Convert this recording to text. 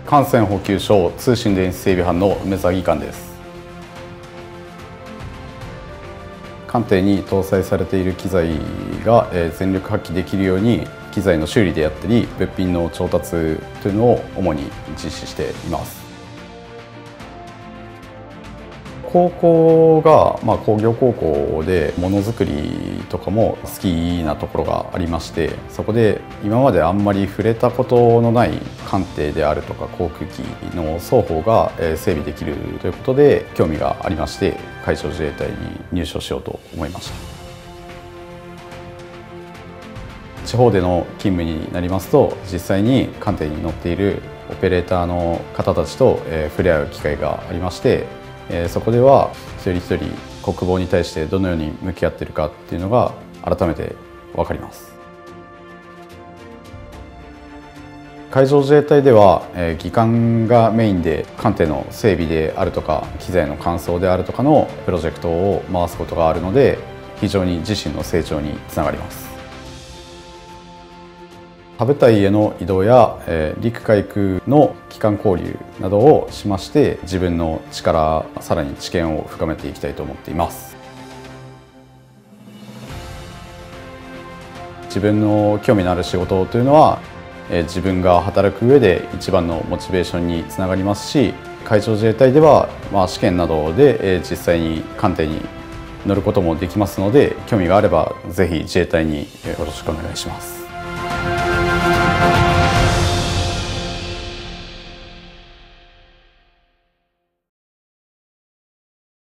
艦船補給所通信電子整備班の梅澤技官です。艦艇に搭載されている機材が全力発揮できるように、機材の修理であったり物品の調達というのを主に実施しています。高校が、工業高校でものづくりとかも好きなところがありまして、そこで今まであんまり触れたことのない艦艇であるとか航空機の双方が整備できるということで興味がありまして、海上自衛隊に入所しようと思いました。地方での勤務になりますと、実際に艦艇に乗っているオペレーターの方たちと触れ合う機会がありまして、そこでは一人一人国防に対してどのように向き合っているかっていうのが改めて分かります。海上自衛隊では技官がメインで艦艇の整備であるとか機材の換装であるとかのプロジェクトを回すことがあるので、非常に自身の成長につながります。他部隊への移動や陸海空の機関交流などをしまして、自分の力、さらに知見を深めていきたいと思っています。自分の興味のある仕事というのは自分が働く上で一番のモチベーションにつながりますし、海上自衛隊では試験などで実際に艦艇に乗ることもできますので、興味があればぜひ自衛隊によろしくお願いします。